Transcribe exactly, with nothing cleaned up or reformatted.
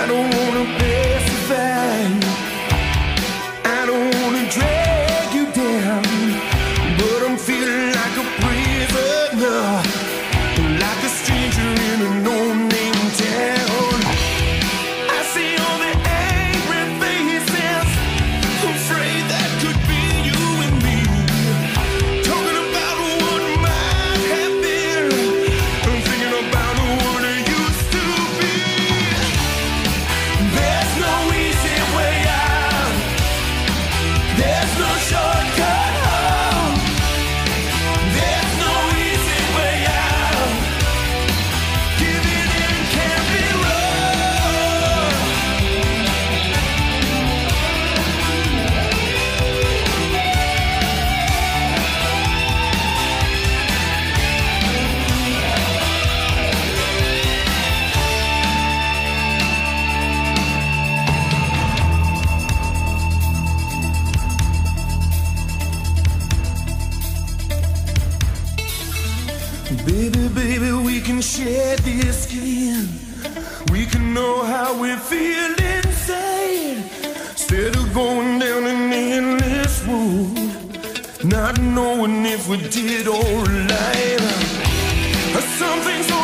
don't wanna pacify you, I don't wanna drag you down, but I'm feeling like a prisoner, like a stranger in a no-name town. I see all the angry faces, afraid that could be you and me, talking about what might have been, and thinking about what it used to be. There's no easy way out, there's no shortcut home, there's no easy way out, giving in can't be wrong. Baby, baby, we can share this skin, we can know how we feel inside, instead of going down an endless road, not knowing if we did or lied. Something so